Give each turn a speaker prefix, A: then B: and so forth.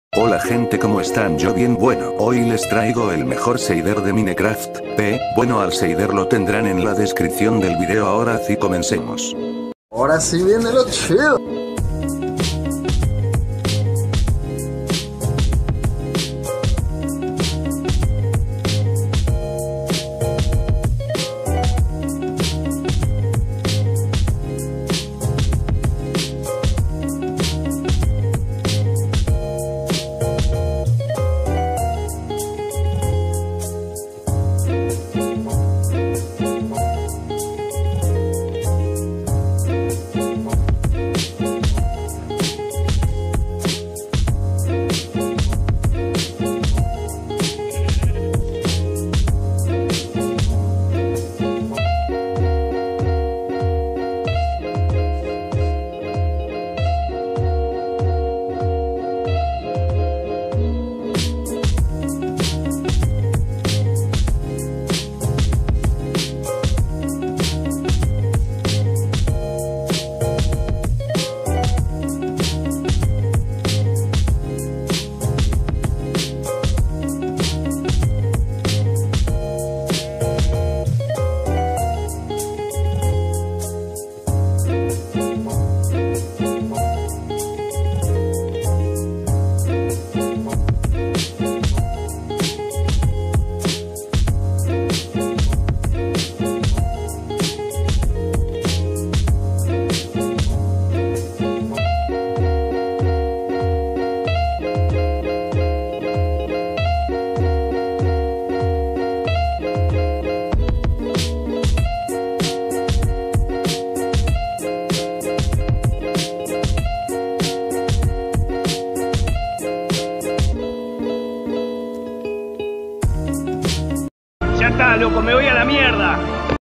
A: Hola gente, ¿cómo están? Yo bien, bueno, hoy les traigo el mejor shader de Minecraft. Bueno, al shader lo tendrán en la descripción del video. Ahora sí, comencemos.
B: Ahora sí viene lo chido.
C: Ya está, loco, me voy a la mierda.